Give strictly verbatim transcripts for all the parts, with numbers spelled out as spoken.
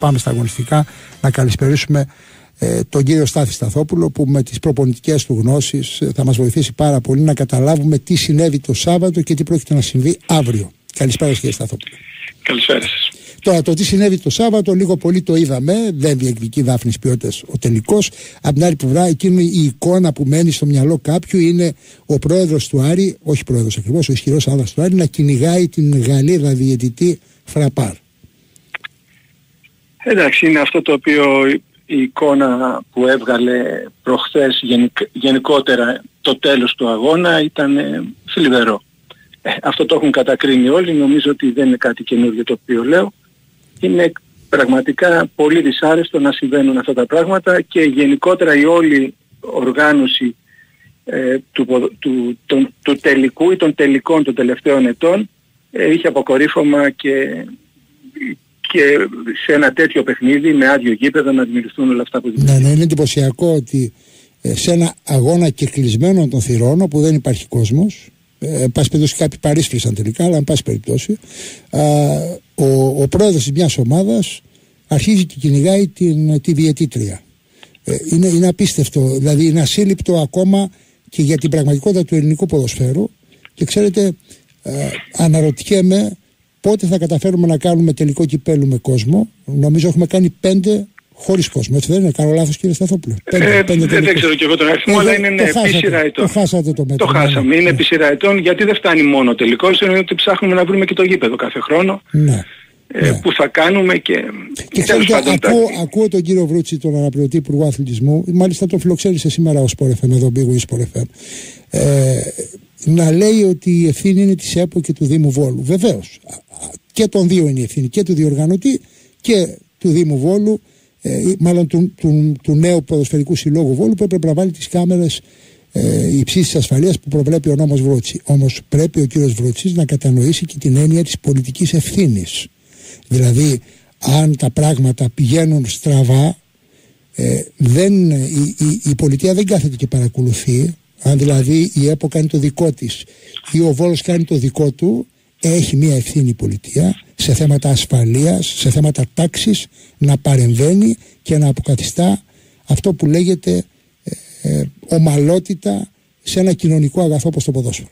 πάμε στα αγωνιστικά, να καλησπερίσουμε ε, τον κύριο Στάθη Σταθόπουλο, που με τις προπονητικές του γνώσεις ε, θα μας βοηθήσει πάρα πολύ να καταλάβουμε τι συνέβη το Σάββατο και τι πρόκειται να συμβεί αύριο. Καλησπέρα κύριε Σταθόπουλο. Καλησπέρα σας. Τώρα, το τι συνέβη το Σάββατο, λίγο πολύ το είδαμε. Δεν διεκδικεί δάφνης ποιότητας ο τελικός. Απ' την άλλη πλευρά, εκείνη η εικόνα που μένει στο μυαλό κάποιου είναι ο πρόεδρος του Άρη, όχι πρόεδρος ακριβώς, ο ισχυρός άδας του Άρη, να κυνηγάει την Γαλλίδα διαιτητή Φραπάρ. Εντάξει, είναι αυτό το οποίο η εικόνα που έβγαλε προχθές γενικ, γενικότερα το τέλος του αγώνα ήταν ε, θλιβερό. Ε, αυτό το έχουν κατακρίνει όλοι, νομίζω ότι δεν είναι κάτι καινούργιο το οποίο λέω. Είναι πραγματικά πολύ δυσάρεστο να συμβαίνουν αυτά τα πράγματα και γενικότερα η όλη οργάνωση ε, του, του, του, του τελικού ή των τελικών των τελευταίων ετών ε, είχε αποκορύφωμα και, και σε ένα τέτοιο παιχνίδι με άδειο γήπεδο να δημιουργηθούν όλα αυτά που δημιουργούν. Ναι, ναι, είναι εντυπωσιακό ότι ε, σε ένα αγώνα κεκλεισμένο των θυρών όπου δεν υπάρχει κόσμος, εν πάση περιπτώσει κάποιοι παρίσφρησαν τελικά, αλλά εν πάση περιπτώσει α, ο, ο πρόεδρος της μιας ομάδας αρχίζει και κυνηγάει την, τη διαιτήτρια. Ε, είναι, είναι απίστευτο, δηλαδή είναι ασύλληπτο ακόμα και για την πραγματικότητα του ελληνικού ποδοσφαίρου. Και ξέρετε, α, αναρωτιέμαι πότε θα καταφέρουμε να κάνουμε τελικό κυπέλου με κόσμο. Νομίζω έχουμε κάνει πέντε χωρίς κόσμο, έτσι δεν είναι? Κάνω λάθος κύριε Σταθόπουλο? Ε, δεν, δεν ξέρω και εγώ τον αριθμό, ε, αλλά είναι ναι, επί σειρά ετών. Το χάσατε το μέτρο. Το χάσαμε, είναι ναι. επί σειρά ετών, γιατί δεν φτάνει μόνο ο τελικός, είναι ότι ψάχνουμε να βρούμε και το γήπεδο κάθε χρόνο. Ναι. Ε, ναι. Που θα κάνουμε και... Και ξέρετε, ακούω, ακούω τον κύριο Βρούτση, τον αναπληρωτή Υπουργό Αθλητισμού, μάλιστα τον φιλοξένησε σήμερα ο Sport εφ εμ, εδώ μπήγου η Sport εφ εμ, ε, να λέει ότι η ευθύνη είναι της ΕΠΟ και του Δήμου Βόλου. Βεβαίως, και των δύο είναι η ευθύνη, και του διοργανωτή και του Δήμου Βόλου, ε, μάλλον του, του, του νέου ποδοσφαιρικού συλλόγου Βόλου, που έπρεπε να βάλει τις κάμερες ε, υψής της ασφαλείας που προβλέπει ο νόμος Βρούτση. Όμως πρέπει ο κύριος Βρούτσης να κατανοήσει και την έννοια της πολιτικής ευθύνης. Δηλαδή, αν τα πράγματα πηγαίνουν στραβά, ε, δεν, η, η, η πολιτεία δεν κάθεται και παρακολουθεί. Αν δηλαδή η ΕΠΟ κάνει το δικό της ή ο Βόλος κάνει το δικό του, έχει μια ευθύνη η πολιτεία σε θέματα ασφαλείας, σε θέματα τάξης, να παρεμβαίνει και να αποκαθιστά αυτό που λέγεται ε, ε, ομαλότητα σε ένα κοινωνικό αγαθό όπως το ποδόσφαιρο.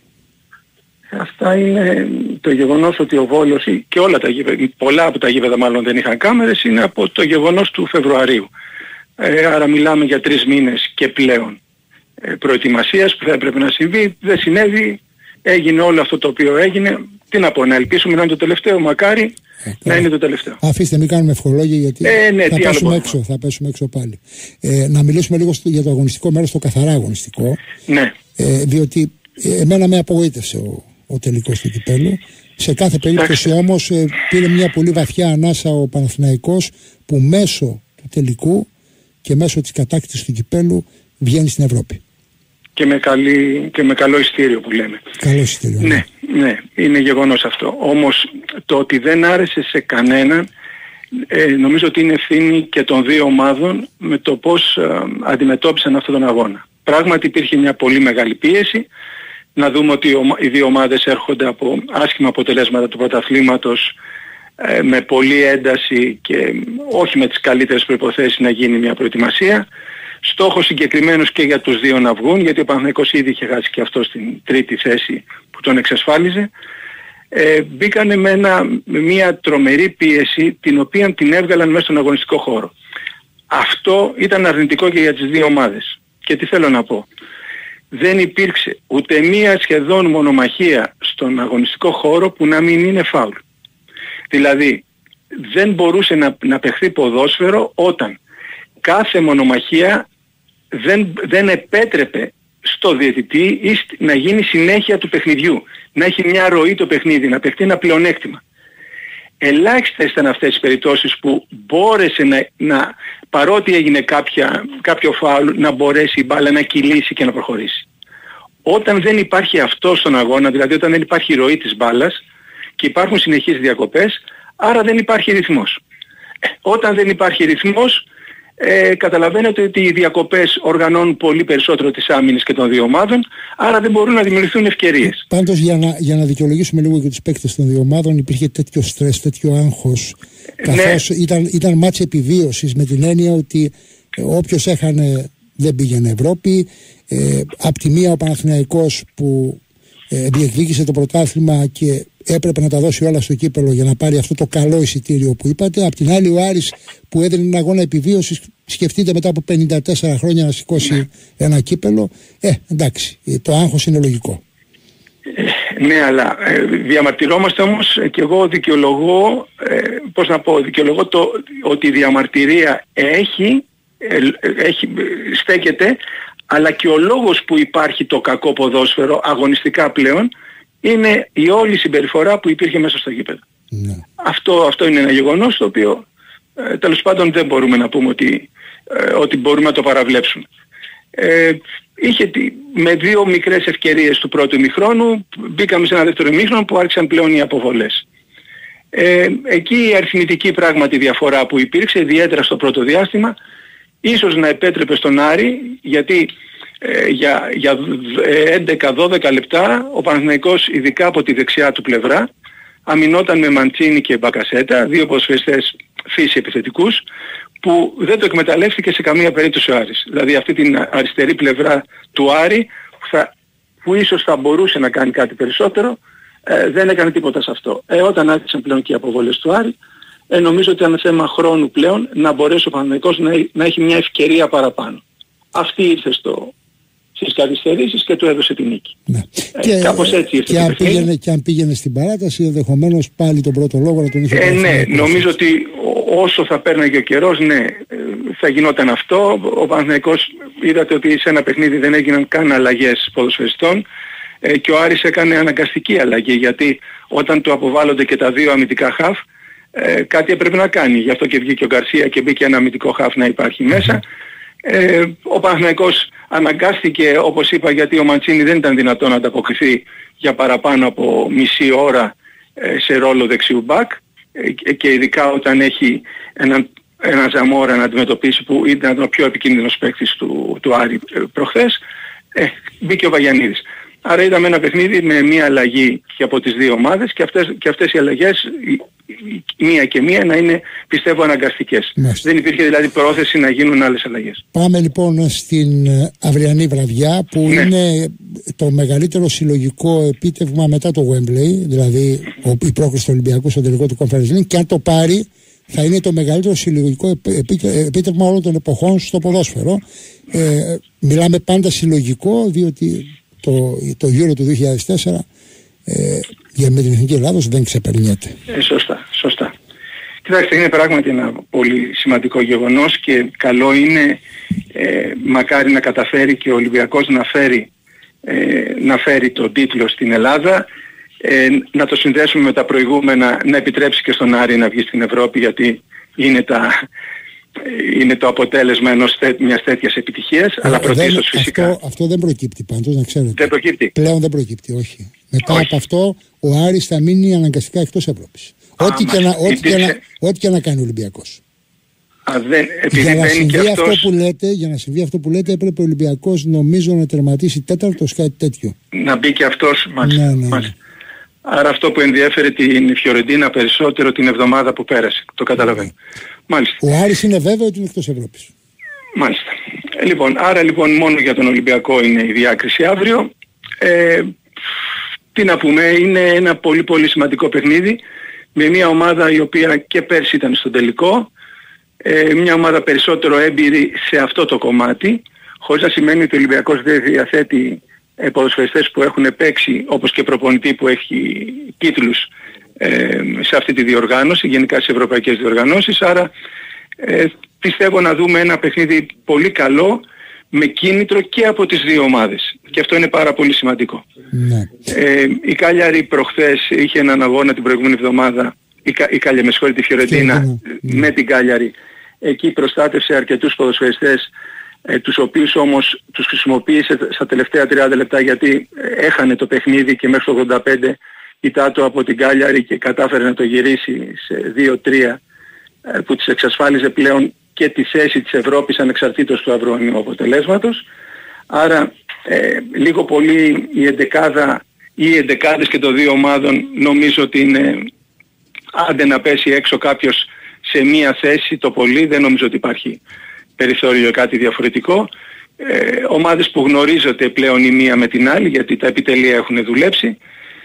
Αυτά είναι το γεγονός ότι ο Βόλος και όλα τα γήπεδα, πολλά από τα γήπεδα μάλλον δεν είχαν κάμερες, είναι από το γεγονός του Φεβρουαρίου. Ε, άρα μιλάμε για τρεις μήνες και πλέον ε, προετοιμασίας που θα έπρεπε να συμβεί. Δεν συνέβη, έγινε όλο αυτό το οποίο έγινε. Τι να πω, να ελπίσουμε να είναι το τελευταίο, μακάρι ε, να είναι το τελευταίο. Αφήστε, μην κάνουμε ευχολόγια γιατί ε, ναι, θα, πέσουμε έξω, θα πέσουμε έξω πάλι. Ε, να μιλήσουμε λίγο στο, για το αγωνιστικό μέρος, το καθαρά αγωνιστικό. Ναι. Ε, διότι ε, εμένα με απογοήτευσε ο, ο τελικός του κυπέλλου. Σε κάθε περίπτωση όμως ε, πήρε μια πολύ βαθιά ανάσα ο Παναθηναϊκός, που μέσω του τελικού και μέσω της κατάκτησης του κυπέλλου βγαίνει στην Ευρώπη. Και με, καλή, και με καλό ειστήριο που λέμε. Καλό ειστήριο. Ναι, ναι, ναι, είναι γεγονός αυτό. Όμως το ότι δεν άρεσε σε κανέναν, ε, νομίζω ότι είναι ευθύνη και των δύο ομάδων με το πώς ε, αντιμετώπισαν αυτόν τον αγώνα. Πράγματι υπήρχε μια πολύ μεγάλη πίεση. Να δούμε ότι οι δύο ομάδες έρχονται από άσχημα αποτελέσματα του πρωταθλήματος, ε, με πολλή ένταση και όχι με τις καλύτερες προϋποθέσεις να γίνει μια προετοιμασία. Στόχος συγκεκριμένος και για τους δύο να βγουν, γιατί ο Παναθηναϊκός ήδη είχε χάσει και αυτό στην τρίτη θέση που τον εξασφάλιζε. Ε, μπήκανε με, ένα, με μια τρομερή πίεση, την οποία την έβγαλαν μέσα στον αγωνιστικό χώρο. Αυτό ήταν αρνητικό και για τις δύο ομάδες. Και τι θέλω να πω. Δεν υπήρξε ούτε μία σχεδόν μονομαχία στον αγωνιστικό χώρο που να μην είναι φάουλ. Δηλαδή δεν μπορούσε να, να παιχθεί ποδόσφαιρο όταν κάθε μονομαχία δεν, δεν επέτρεπε στο διαιτητή ή να γίνει συνέχεια του παιχνιδιού. Να έχει μια ροή το παιχνίδι, να παιχτεί ένα πλεονέκτημα. Ελάχιστες ήταν αυτές τις περιπτώσεις που μπόρεσε να, να παρότι έγινε κάποια, κάποιο φάουλ, να μπορέσει η μπάλα να κυλήσει και να προχωρήσει. Όταν δεν υπάρχει αυτό στον αγώνα, δηλαδή όταν δεν υπάρχει ροή της μπάλας και υπάρχουν συνεχείς διακοπές, άρα δεν υπάρχει ρυθμός. Όταν δεν υπάρχει ρυθμός, ε, καταλαβαίνετε ότι οι διακοπές οργανώνουν πολύ περισσότερο τις άμυνες και των δύο ομάδων, άρα δεν μπορούν να δημιουργηθούν ευκαιρίες. Πάντως για να, για να δικαιολογήσουμε λίγο και τους παίκτες των δύο ομάδων, υπήρχε τέτοιο στρες, τέτοιο άγχος, καθώς ναι. ήταν, ήταν μάτς επιβίωσης, με την έννοια ότι ε, όποιος έχανε δεν πήγαινε Ευρώπη. Ε, απ' τη μία ο Παναθηναϊκός που ε, διεκδίκησε το πρωτάθλημα και έπρεπε να τα δώσει όλα στο κύπελο για να πάρει αυτό το καλό εισιτήριο που είπατε. Απ' την άλλη ο Άρης που έδινε ένα αγώνα επιβίωσης, σκεφτείτε μετά από πενήντα τέσσερα χρόνια να σηκώσει ναι. ένα κύπελο. Ε, εντάξει, το άγχος είναι λογικό. Ε, ναι, αλλά ε, διαμαρτυρόμαστε όμως και εγώ δικαιολογώ, ε, πώς να πω, δικαιολογώ το ότι η διαμαρτυρία έχει, ε, έχει στέκεται, αλλά και ο λόγος που υπάρχει το κακό ποδόσφαιρο αγωνιστικά πλέον είναι η όλη συμπεριφορά που υπήρχε μέσα στο γήπεδο. Ναι. Αυτό, αυτό είναι ένα γεγονός το οποίο ε, τέλος πάντων δεν μπορούμε να πούμε ότι, ε, ότι μπορούμε να το παραβλέψουμε. Ε, είχε με δύο μικρές ευκαιρίες του πρώτου ημιχρόνου, μπήκαμε σε ένα δεύτερο ημίχρονο που άρχισαν πλέον οι αποβολές. Ε, εκεί η αριθμητική πράγματι διαφορά που υπήρξε, ιδιαίτερα στο πρώτο διάστημα, ίσως να επέτρεπε στον Άρη, γιατί ε, για, για έντεκα δώδεκα λεπτά ο Παναθηναϊκός, ειδικά από τη δεξιά του πλευρά, αμυνόταν με Μαντσίνη και Μπακασέτα, δύο ποδοσφαιριστές φύση επιθετικούς, που δεν το εκμεταλλεύτηκε σε καμία περίπτωση ο Άρης. Δηλαδή αυτή την αριστερή πλευρά του Άρη, που, θα, που ίσως θα μπορούσε να κάνει κάτι περισσότερο, ε, δεν έκανε τίποτα σε αυτό. Ε, όταν άρχισαν πλέον και οι αποβολές του Άρη, ε, νομίζω ότι ήταν θέμα χρόνου πλέον να μπορέσει ο Παναθηναϊκός να, να έχει μια ευκαιρία παραπάνω. Αυτή ήρθε στο, στις καθυστερήσεις και του έδωσε την νίκη. Ναι. Ε, και, κάπως έτσι ήρθε. Και αν, πήγαινε, και αν πήγαινε στην παράταση, ενδεχομένως πάλι τον πρώτο λόγο να τον είχε ε, Ναι, νομίζω ότι όσο θα πέρναγε ο καιρός, ναι, θα γινόταν αυτό. Ο Παναθηναϊκός, είδατε ότι σε ένα παιχνίδι δεν έγιναν καν αλλαγές ποδοσφαιριστών ε, και ο Άρης έκανε αναγκαστική αλλαγή, γιατί όταν του αποβάλλονται και τα δύο αμυντικά χαφ, ε, κάτι έπρεπε να κάνει. Γι' αυτό και βγήκε ο Γκαρσία και μπήκε ένα αμυντικό χαφ να υπάρχει μέσα. Ε, ο Παναθηναϊκός αναγκάστηκε, όπως είπα, γιατί ο Μαντσίνη δεν ήταν δυνατόν να ανταποκριθεί για παραπάνω από μισή ώρα ε, σε ρόλο δεξιού μπακ, ε, και ειδικά όταν έχει έναν ένα Ζαμόρα να αντιμετωπίσει που ήταν ο πιο επικίνδυνος παίκτης του, του Άρη ε, προχθές, ε, μπήκε ο Βαγιανίδης. Άρα είδαμε ένα παιχνίδι με μία αλλαγή και από τις δύο ομάδες και αυτές, και αυτές οι αλλαγές, μία και μία, να είναι, πιστεύω, αναγκαστικές. Μάλιστα. Δεν υπήρχε δηλαδή πρόθεση να γίνουν άλλες αλλαγές. Πάμε λοιπόν στην αυριανή βραδιά που ναι. είναι το μεγαλύτερο συλλογικό επίτευγμα μετά το Wembley, δηλαδή η πρόκριση του Ολυμπιακού στο τελικό του Conference League, και αν το πάρει θα είναι το μεγαλύτερο συλλογικό επίτευγμα όλων των εποχών στο ποδόσφαιρο. Ε, μιλάμε πάντα συλλογικό, διότι το, το Euro του δύο χιλιάδες τέσσερα ε, για με την Εθνική Ελλάδος δεν ξεπερνιέται. Ε, σωστά, σωστά. Κοιτάξτε, είναι πράγματι ένα πολύ σημαντικό γεγονός και καλό είναι, ε, μακάρι να καταφέρει και ο Ολυμπιακός να φέρει, ε, να φέρει τον τίτλο στην Ελλάδα, ε, να το συνδέσουμε με τα προηγούμενα, να επιτρέψει και στον Άρη να βγει στην Ευρώπη, γιατί είναι, τα, είναι το αποτέλεσμα ενός, μιας τέτοιας επιτυχίας, ε, αλλά πρωτίστως φυσικά. Αυτό, αυτό δεν προκύπτει πάντως, να ξέρετε. Δεν προκύπτει. Πλέον δεν προκύπτει, όχι. Μετά όχι. από αυτό ο Άρης θα μείνει αναγκαστικά εκτός Ευρώπης. Α, ό,τι, και να, ό,τι, και να, ό,τι και να κάνει ο Ολυμπιακός. Α, δεν, για, να συμβεί και αυτό αυτός... που λέτε, για να συμβεί αυτό που λέτε, έπρεπε ο Ολυμπιακός, νομίζω, να τερματίσει τέταρτος, κάτι τέτοιο. Να μπει και αυτός, μάλιστα. Ναι, ναι, ναι. μάλιστα. Άρα αυτό που ενδιέφερε την Φιωρεντίνα περισσότερο την εβδομάδα που πέρασε. Το καταλαβαίνω. Μάλιστα. Ο Άρης είναι βέβαιο ότι είναι εκτός Ευρώπης. Μάλιστα. Ε, λοιπόν, άρα λοιπόν μόνο για τον Ολυμπιακό είναι η διάκριση αύριο. Ε, τι να πούμε, είναι ένα πολύ πολύ σημαντικό παιχνίδι με μια ομάδα η οποία και πέρσι ήταν στον τελικό, ε, μια ομάδα περισσότερο έμπειρη σε αυτό το κομμάτι, χωρίς να σημαίνει ότι ο Ολυμπιακός δεν διαθέτει ε, ποδοσφαιριστές που έχουν παίξει, όπως και προπονητή που έχει τίτλους ε, σε αυτή τη διοργάνωση, γενικά σε ευρωπαϊκές διοργανώσεις. Άρα ε, πιστεύω να δούμε ένα παιχνίδι πολύ καλό, με κίνητρο και από τις δύο ομάδες. Και αυτό είναι πάρα πολύ σημαντικό. Ναι. Ε, η Κάλιαρη προχθές είχε έναν αγώνα την προηγούμενη εβδομάδα, η, Κα, η Κάλιαρη, με συγχωρείτε, τη Φιωρεντίνα, ναι. με την Κάλιαρη. Εκεί προστάτευσε αρκετούς ποδοσφαιριστές, ε, τους οποίους όμως τους χρησιμοποίησε στα τελευταία τριάντα λεπτά, γιατί έχανε το παιχνίδι και μέχρι το ογδόντα πέντε η Τάτο από την Κάλιαρη και κατάφερε να το γυρίσει σε δύο τρία, ε, που της εξασφάλιζε πλέον και τη θέση της Ευρώπης ανεξαρτήτως του αυριανού αποτελέσματος. Άρα ε, λίγο πολύ η εντεκάδα ή οι εντεκάδες και των δύο ομάδων νομίζω ότι είναι, άντε να πέσει έξω κάποιος σε μία θέση το πολύ, δεν νομίζω ότι υπάρχει περιθώριο για κάτι διαφορετικό. Ε, ομάδες που γνωρίζονται πλέον η μία με την άλλη, γιατί τα επιτελεία έχουν δουλέψει,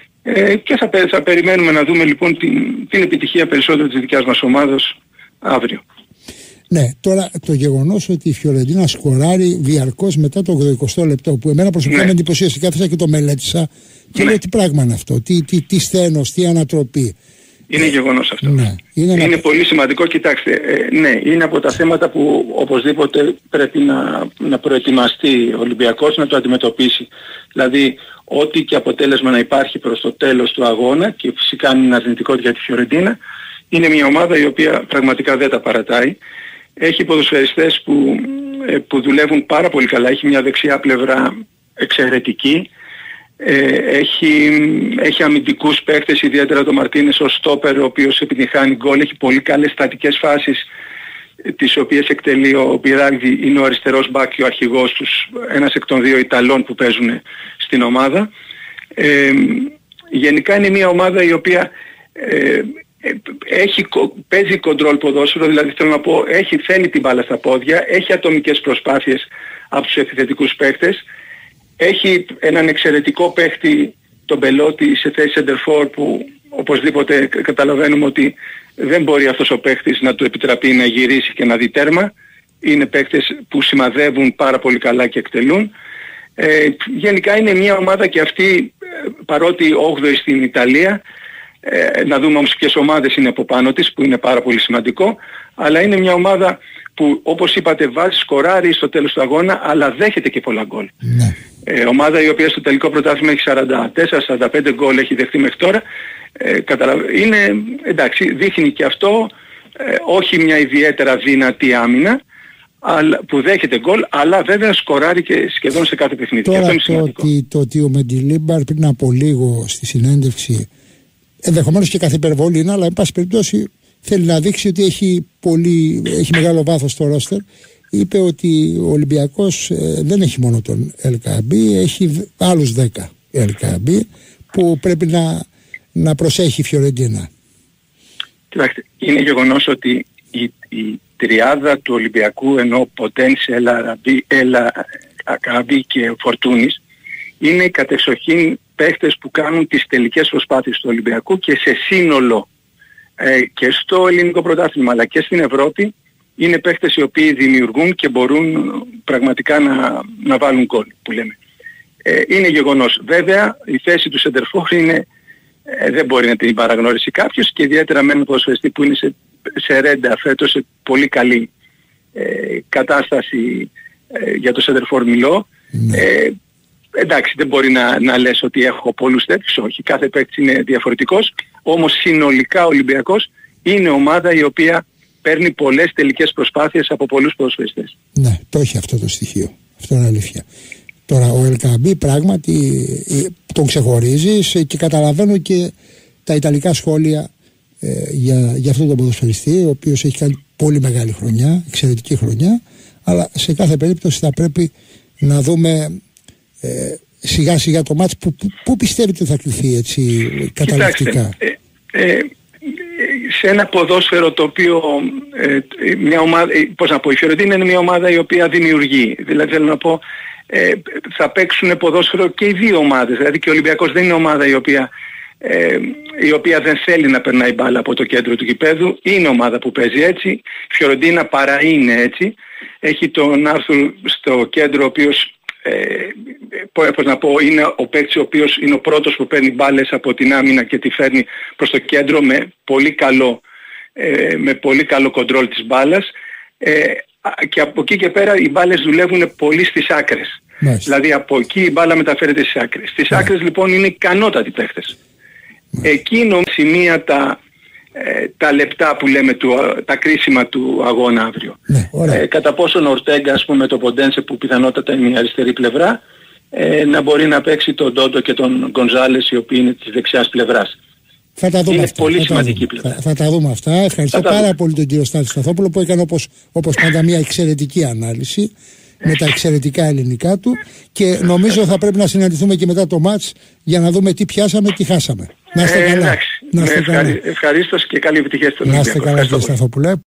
ε, και θα, θα περιμένουμε να δούμε λοιπόν την, την επιτυχία περισσότερο της δικιάς μας ομάδας αύριο. Ναι, τώρα το γεγονός ότι η Φιωρεντίνα σκοράρει διαρκώς μετά το ογδοηκοστό λεπτό, που εμένα προσωπικά ναι. με εντυπωσίασε, κάθεσα και το μελέτησα και ναι. λέω τι πράγμα είναι αυτό, τι, τι, τι στένος, τι ανατροπή. Είναι ε, γεγονός αυτό. Ναι, είναι είναι ένα... πολύ σημαντικό. Κοιτάξτε, ε, ναι, είναι από τα θέματα που οπωσδήποτε πρέπει να, να προετοιμαστεί ο Ολυμπιακός να το αντιμετωπίσει. Δηλαδή, ό,τι και αποτέλεσμα να υπάρχει προς το τέλος του αγώνα, και φυσικά είναι αρνητικό για τη Φιωρεντίνα, είναι μια ομάδα η οποία πραγματικά δεν τα παρατάει. Έχει ποδοσφαιριστές που, ε, που δουλεύουν πάρα πολύ καλά. Έχει μια δεξιά πλευρά εξαιρετική. Ε, έχει, έχει αμυντικούς παίκτες, ιδιαίτερα το Μαρτίνες ως στόπερ, ο οποίος επιτυχάνει γκολ, έχει πολύ καλές στατικές φάσεις, τις οποίες εκτελεί ο Μπιράλδη, είναι ο αριστερός μπακ και ο αρχηγός τους, ένας εκ των δύο Ιταλών που παίζουν στην ομάδα. Ε, γενικά είναι μια ομάδα η οποία ε, έχει, παίζει κοντρόλ ποδόσφαιρο, δηλαδή θέλω να πω, έχει, θέλει την μπάλα στα πόδια, έχει ατομικές προσπάθειες από τους επιθετικούς παίκτες. Έχει έναν εξαιρετικό παίχτη, τον Μπελότη, σε θέση center-for, που οπωσδήποτε καταλαβαίνουμε ότι δεν μπορεί αυτός ο παίχτης να του επιτραπεί να γυρίσει και να δει τέρμα. Είναι παίχτες που σημαδεύουν πάρα πολύ καλά και εκτελούν. Ε, γενικά είναι μια ομάδα και αυτή, παρότι όγδοη στην Ιταλία, ε, να δούμε όμως ποιες ομάδες είναι από πάνω της, που είναι πάρα πολύ σημαντικό, αλλά είναι μια ομάδα που, όπως είπατε, βάζει, σκοράρει στο τέλος του αγώνα, αλλά δέχεται και πολλά γκολ. Ναι. Ε, ομάδα η οποία στο τελικό πρωτάθλημα έχει σαράντα τέσσερα σαράντα πέντε γκολ έχει δεχτεί μέχρι τώρα. Ε, καταλαβα... Είναι, εντάξει, δείχνει και αυτό, ε, όχι μια ιδιαίτερα δυνατή άμυνα, αλλά, που δέχεται γκολ, αλλά βέβαια σκοράρει και σχεδόν σε κάθε παιχνίδι. Τώρα αυτό είναι το, ότι, το ότι ο Μεντιλίμπαρ πριν από λίγο στη συνέντευξη, ενδεχομένως και κάθε υπερβολή είναι, αλλά εν πάση περιπτώσει θέλει να δείξει ότι έχει, πολύ, έχει μεγάλο βάθος στο ρόστερ. Είπε ότι ο Ολυμπιακός ε, δεν έχει μόνο τον Ελκαμπή, έχει άλλους δέκα Ελκαμπή που πρέπει να, να προσέχει η Φιωρεντίνα. Κοιτάξτε, είναι γεγονός ότι η, η τριάδα του Ολυμπιακού, ενώ Ποντένσε, Ελκαμπή και Φορτούνης, είναι οι κατεξοχήν παίχτες που κάνουν τις τελικές προσπάθειες του Ολυμπιακού, και σε σύνολο ε, και στο ελληνικό πρωτάθλημα αλλά και στην Ευρώπη είναι παίχτες οι οποίοι δημιουργούν και μπορούν πραγματικά να, να βάλουν γκολ, που λέμε. Ε, είναι γεγονός. Βέβαια η θέση του σεντερφόρ είναι, ε, δεν μπορεί να την παραγνωρίσει κάποιος, και ιδιαίτερα με έναν ποδοσφαιριστή που είναι σε, σε ρέντα φέτος, σε πολύ καλή ε, κατάσταση, ε, για το σεντερφόρ μιλώ. Mm. Ε, εντάξει, δεν μπορεί να, να λες ότι έχω πολλούς τέτοιους, όχι. Κάθε παίκτης είναι διαφορετικός, όμως συνολικά ο Ολυμπιακός είναι ομάδα η οποία παίρνει πολλές τελικές προσπάθειες από πολλούς ποδοσφαιριστές. Ναι, το έχει αυτό το στοιχείο. Αυτό είναι αλήθεια. Τώρα ο Ελκαμπή πράγματι τον ξεχωρίζει, και καταλαβαίνω και τα ιταλικά σχόλια ε, για, για αυτόν τον ποδοσφαιριστή, ο οποίος έχει κάνει πολύ μεγάλη χρονιά, εξαιρετική χρονιά, αλλά σε κάθε περίπτωση θα πρέπει να δούμε ε, σιγά σιγά το μάτς. Που, που, που πιστεύετε θα κληθεί έτσι καταληκτικά? Ε, ε, σε ένα ποδόσφαιρο το οποίο ε, μια ομάδα, ε, πώς να πω, η Φιωρεντίνα είναι μια ομάδα η οποία δημιουργεί. Δηλαδή θέλω να πω, ε, θα παίξουν ποδόσφαιρο και οι δύο ομάδες. Δηλαδή και ο Ολυμπιακός δεν είναι ομάδα η οποία, ε, η οποία δεν θέλει να περνάει μπάλα από το κέντρο του γηπέδου. Είναι ομάδα που παίζει έτσι. Η Φιωρεντίνα παρά είναι έτσι. Έχει τον Άρθουρ στο κέντρο, ο οποίος Ε, πώς να πω, είναι ο παίκτης ο οποίος είναι ο πρώτος που παίρνει μπάλες από την άμυνα και τη φέρνει προς το κέντρο με πολύ καλό, ε, με πολύ καλό κοντρόλ της μπάλας, ε, και από εκεί και πέρα οι μπάλες δουλεύουν πολύ στις άκρες. Μάλιστα. Δηλαδή από εκεί η μπάλα μεταφέρεται στις άκρες. Στις yeah. άκρες λοιπόν είναι ικανότατοι παίκτες. Yeah. Εκείνο σημεία τα Ε, τα λεπτά που λέμε, του, τα κρίσιμα του αγώνα αύριο. Ναι, ε, κατά πόσον ο Ορτέγκα, ας πούμε, το Ποντένσε που πιθανότατα είναι η αριστερή πλευρά, ε, να μπορεί να παίξει τον Ντόντο και τον Γκονζάλες, οι οποίοι είναι της δεξιάς πλευράς. Θα τα δούμε είναι αυτά. πολύ θα σημαντική τα πλέον. Θα, θα τα δούμε αυτά. Ευχαριστώ πάρα δούμε. πολύ τον κύριο Στάθη Σταθόπουλο που έκανε όπως, όπως πάντα μια εξαιρετική ανάλυση με τα εξαιρετικά ελληνικά του και νομίζω θα πρέπει να συναντηθούμε και μετά το μάτς για να δούμε τι πιάσαμε, τι χάσαμε. Να είστε ε, καλά. Εντάξει. Να είστε καλά. Ευχαρίστως και καλή επιτυχία στον Ολυμπιακό. Να είστε καλά κύριε Σταθόπουλε.